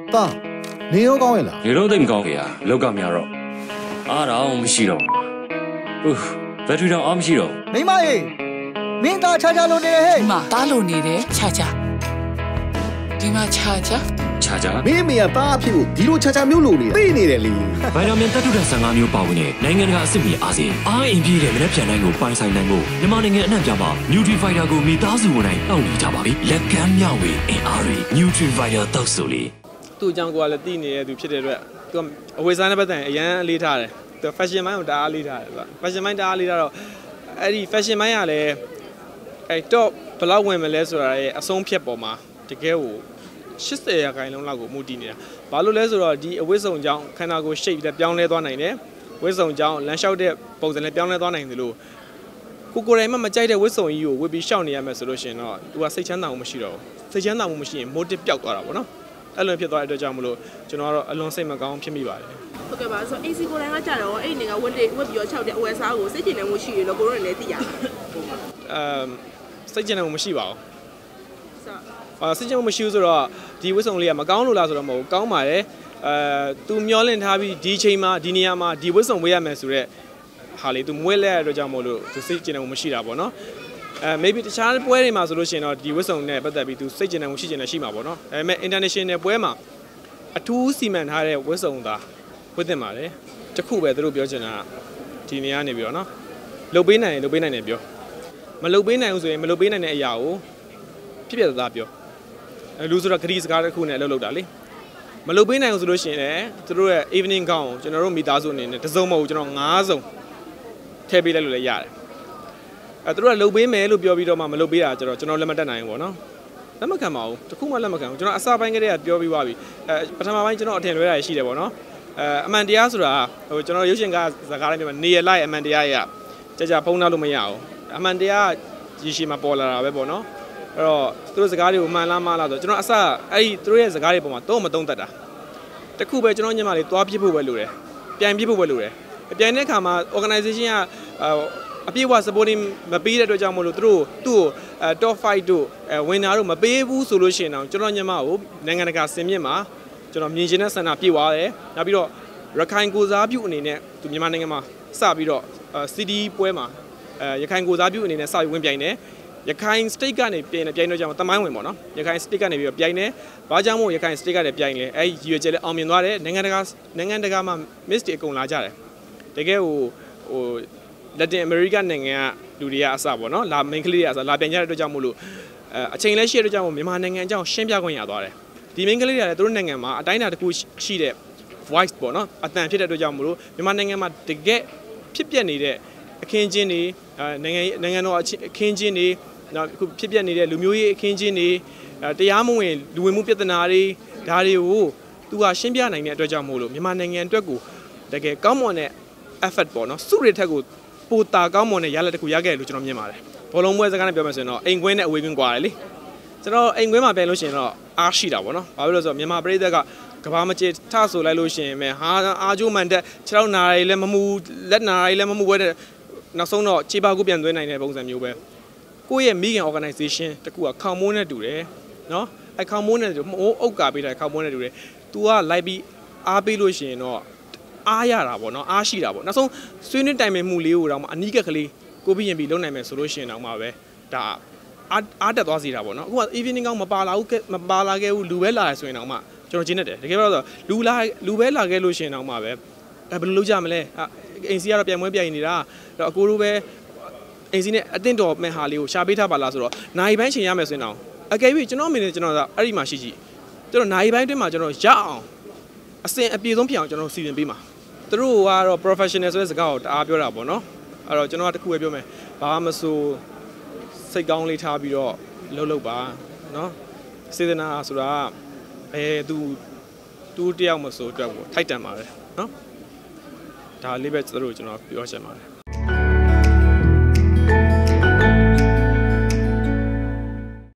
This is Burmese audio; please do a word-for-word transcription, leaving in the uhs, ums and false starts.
爸，你又搞完了？ 你都怎么搞的呀？六个苗肉，啊，然后我们洗了，哦，在腿上俺们洗了。 没嘛耶，明打恰恰弄的嘿。 嘛，打弄的嘞，恰恰，对嘛恰恰。 恰恰， 妹妹啊，打屁股，地路恰恰没有路的，背你的哩。 外面打出来三个苗包呢，男人家是米阿些，啊 M P 的没得偏难个，白菜难个，你妈那个男家嘛 ，Nutrifier 个米打死我来，到你家吧哩，လက်干苗味 A R Nutrifier 到手哩。 သူ့ကြောင့်ကိုကလည်းတည်နေတဲ့သူဖြစ်တဲ့အတွက်သူကအဝေးစားတဲ့ပတ်သက်အရင်အလေးထားတယ်သူ fashion မိုင်းကိုတအားလေးထားတယ်သူက fashion မိုင်းတအားလေးထားတော့အဲ့ဒီ fashion မိုင်းကလည်းအဲ့ top ဘယ်လောက်ဝင်မလဲဆိုတာရဲ့အဆုံးဖြတ်ပေါ်မှာတကယ်ကိုeightyရာခိုင်နှုန်းလောက်ကိုမူတည်နေတာဘာလို့လဲဆိုတော့ဒီအဝိစုံကြောင့်ခန္ဓာကိုယ် shape လည်းပြောင်းလဲသွားနိုင်တယ်ဝိစုံကြောင့်လမ်းလျှောက်တဲ့ပုံစံလည်းပြောင်းလဲသွားနိုင်တယ်လို့ကိုကိုယ်တိုင်မှမကြိုက်တဲ့ဝိစုံကြီးကိုဝစ်ပြီးရှောက်နေရမယ်ဆိုလို့ရှိရင်တော့သူကစိတ်ချမ်းသာမှုမရှိတော့ဘူးစိတ်ချမ်းသာမှုမရှိရင် motive ပျောက်သွားတာပေါ့နော်အဲ့လိုဖြစ်သွားတဲ့အတွက်ကြောင့်မလို့ကျွန်တော်ကတော့အလွန်စိတ်မကောင်းဖြစ်မိပါတယ်ဟုတ်ကဲ့ပါဆို A C ကိုယ်တိုင်ကကြတော့အဲ့ဒီနေကဝတ်တွေဝတ်ပြီးတော့ခြောက်တဲ့အဝယ်စားကိုစိတ်ကျဉ်နေမှုရှိရလို့ကိုတို့လည်းသိရတယ်အမ်စိတ်ကျဉ်နေမှုမရှိပါဘူးအာစိတ်ကျဉ်မှုမရှိဘူးဆိုတော့ဒီဝတ်စုံလေးကမကောင်းလို့လားဆိုတော့မဟုတ်ကောင်းပါတယ်အဲသူမျောလင့်ထားပြီးဒီချိန်မှာဒီနေရာမှာဒီဝတ်စုံဝေးရမယ်ဆိုတော့ဟာလေသူမွေးလဲရတဲ့အတွက်ကြောင့်မို့လို့သူစိတ်ကျဉ်နေမှုမရှိတာပေါ့နော်အဲ maybe တခြားပွဲတွေမှာဆိုလို့ရှိရင်တော့ဒီဝတ်စုံနဲ့ပတ်သက်ပြီးသူစိတ်ကျဉ်နေမှုရှိကျင်နေရှိမှာပေါ့နော်အဲမဲ့ international ပွဲမှာအထူးစီမံထားတဲ့ဝတ်စုံသာဝတ်သင့်ပါတယ်တခုပဲသူတို့ပြောချင်တာဒီနေရာနေပြီးတော့နော်လုတ်ပေးနိုင်ရင်လုတ်ပေးနိုင်တယ်ပြောမလုတ်ပေးနိုင်ဘူးဆိုရင်မလုတ်ပေးနိုင်တဲ့အရာကိုဖြစ်ပြသားပြောအဲလူဆိုတော့ဂရီစကားတစ်ခုနဲ့အလုပ်လုပ်တာလေမလုတ်ပေးနိုင်ဘူးဆိုလို့ရှိရင်လည်းသူတို့ရဲ့ evening gown ကိုကျွန်တော်တို့မိသားစုအနေနဲ့တစ်စုံမဟုတ်ကျွန်တော်၅စုံထည့်ပေးလိုက်လို့လည်းရတယ်အဲသူတို့ကလုတ်ပေးမယ်လို့ပြောပြီးတော့မှမလုတ်ပေးတာကျတော့ကျွန်တော်လက်မတက်နိုင်ဘူးပေါ့နော်လက်မခံပါဘူးတခုမှလက်မခံဘူးကျွန်တော်အစားပိုင်းကတည်းကပြောပြီးသွားပြီအဲပထမပိုင်းကျွန်တော်အထင်လွဲတာရှိတယ်ပေါ့နော်အဲအမှန်တရားဆိုတာဟိုကျွန်တော်ရုပ်ရှင်ကစကားတိုင်းပြောမှာနေရလိုက်အမှန်တရားရကြကြဖုံးနှောက်လို့မရဘူးအမှန်တရားရရှိမှာပေါ်လာတာပဲပေါ့နော်အဲ့တော့သူတို့စကားတွေကိုမှန်လားမှားလားဆိုကျွန်တော်အစအဲ့ဒီသူတို့ရဲ့စကားတွေပေါ်မှာတော့မတုံးတတ်တာတခုပဲကျွန်တော်ညမလေးသွားပြစ်ဖို့ပဲလိုတယ်ပြန်ပြစ်ဖို့ပဲလိုတယ်ပြန်တဲ့အခါမှာ organization ကအပြည့်အဝ supporting မပေးတဲ့အတွက်ကြောင့်မို့လို့သူတို့သူ့ကို top five တို့ winner တို့မပေးဘူးဆိုလို့ရှိရင်တော့ကျွန်တော်ညမကိုနိုင်ငံတကာစင်မြင့်မှာကျွန်တော်မြင်ချင်တဲ့ဆန္ဒပြည့်သွားတယ်နောက်ပြီးတော့ရခိုင်ကိုစားပြုအနေနဲ့သူမြန်မာနိုင်ငံမှာစပြီးတော့ city ပွဲမှာအဲရခိုင်ကိုစားပြုအနေနဲ့စပြီးဝင်ပြိုင်တယ်ရခိုင် state ကနေပြိုင်နေပြိုင်တော့ကြောင့်တမိုင်းဝင်ပေါ့နော်ရခိုင် state ကနေပြီးတော့ပြိုင်နေဘာကြောင့်မို့ရခိုင် state ကနေပြိုင်လဲအဲရွေကျဲလဲအောင်မြင်သွားတယ်နိုင်ငံတကာနိုင်ငံတကာမှာ miss တွေအကုန်လာကြတယ်တကယ်ဟိုဟို Latin America နိုင်ငံကလူတွေကအစပေါ့နော်လာ main ကလေးတွေအစလာပြိုင်ကြတဲ့အတွက်ကြောင့်မို့လို့အဲအချိန်လဲရှိတဲ့အတွက်ကြောင့်မို့မြန်မာနိုင်ငံအကြောင်းရှင်းပြခွင့်ရသွားတယ်ဒီ main ကလေးတွေကလည်းသူတို့နိုင်ငံမှာအတိုင်းအတာတစ်ခုရှိတဲ့ voice ပေါ့နော်အတန်ဖြစ်တဲ့အတွက်ကြောင့်မို့လို့မြန်မာနိုင်ငံမှာတကယ်ဖြစ်ပျက်နေတဲ့အခင်းချင်းတွေနိုင်ငံနိုင်ငံတော်အခင်းချင်းတွေနောက်အခုဖြစ်ပျက်နေတဲ့လူမျိုးရေးအခင်းချင်းတွေတရားမဝင်လူဝင်မှုပြဿနာတွေဒါတွေကိုသူကရှင်းပြနိုင်တဲ့အတွက်ကြောင့်မို့လို့မြန်မာနိုင်ငံအတွက်ကိုတကယ်ကောင်းမွန်တဲ့ effort ပေါ့နော်စုရထက်ကိုပိုတာကောင်းမွန်တဲ့ရလဒ်တစ်ခုရခဲ့တယ်လို့ကျွန်တော်မြင်ပါတယ်ဘောလုံးပွဲစကားနဲ့ပြောမယ်ဆိုရင်တော့အိမ်ကွင်းနဲ့အဝေးကွင်းကွာတယ်လေကျွန်တော်အိမ်ကွင်းမှာပြန်လို့ရှိရင်တော့အားရှိတာပေါ့နော်ဘာဖြစ်လို့လဲဆိုတော့မြန်မာပြည်သက်ကကဘာမကျေထဆိုလိုက်လို့ရှိရင်ပဲဟာအာဂျိုမန်တက်ခြေထောက်နာရီလည်းမမူလက်နာရီလည်းမမူဝဲတဲ့နောက်ဆုံးတော့ခြေပါကူပြန်သွင်းနိုင်တဲ့ပုံစံမျိုးပဲကိုယ့်ရဲ့မိခင် organization တကူကခေါင်မိုးနဲ့တူတယ်နော်အဲခေါင်မိုးနဲ့တူမိုးအုတ်ကာပေးတာခေါင်မိုးနဲ့တူတယ် तू ကလိုက်ပြီးအားပေးလို့ရှိရင်တော့အားရတာပေါ့နော်အားရှိတာပေါ့နောက်ဆုံးဆွေးနွေးတိုင်ပင်မှုလေးကိုတော့မှအနီးကပ်ကလေးကိုပြီးရင်ပြီးလုံနိုင်မယ်ဆိုလို့ရှိရင်တော့မှပဲဒါအားအားတက်သွားစီတာပေါ့နော်အခုက evening ကောင်းမပါလာဘူးမပါလာခဲ့ဘူးလူပဲလာရဆိုရင်တော့မှကျွန်တော်ကျင်းနေတယ်တကယ်ပြောတော့လူလာလူပဲလာခဲ့လို့ရှိရင်တော့မှပဲအဲဘယ်လိုလုပ်ကြမလဲအိမ်စီကတော့ပြန်မွေးပြန်နေတာတော့အကိုတို့ပဲအိမ်စီနဲ့အတင်းတော်မဲ့ဟာလေးကိုရှာပေးထားပါလားဆိုတော့နိုင်ပိုင်းချိန်ရမယ်ဆိုရင်တော့အကယ်၍ကျွန်တော်အမေနဲ့ကျွန်တော်ကအဲ့ဒီမှာရှိကြည့်ကျွန်တော်နိုင်ပိုင်းတွင်းမှာကျွန်တော်ရအောင်အစင်အပြေဆုံးဖြစ်အောင်ကျွန်တော်စီစဉ်ပေးမှာသူတို့ကတော့ professional ဆိုတဲ့စကားကိုတအားပြောတာပေါ့နော်အဲ့တော့ကျွန်တော်ကတခုပဲပြောမယ်ဘာမှမဆိုစိတ်ကောင်းလေးထားပြီးတော့လှုပ်လှုပ်ပါနော်စေတနာဆိုတာဘယ်သူတူတယောက်မဆိုအတွက်ကိုထိုက်တန်ပါတယ်နော်ဒါလေးပဲသူတို့ကျွန်တော်ပြောချင်ပါတယ်